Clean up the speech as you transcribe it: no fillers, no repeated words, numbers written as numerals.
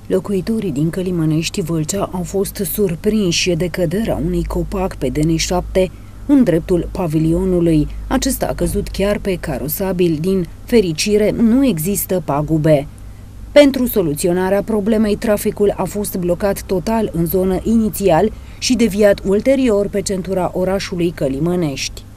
Locuitorii din Călimănești, Vâlcea, au fost surprinși de căderea unui copac pe DN7 în dreptul pavilionului. Acesta a căzut chiar pe carosabil. Din fericire, nu există pagube. Pentru soluționarea problemei, traficul a fost blocat total în zonă inițial și deviat ulterior pe centura orașului Călimănești.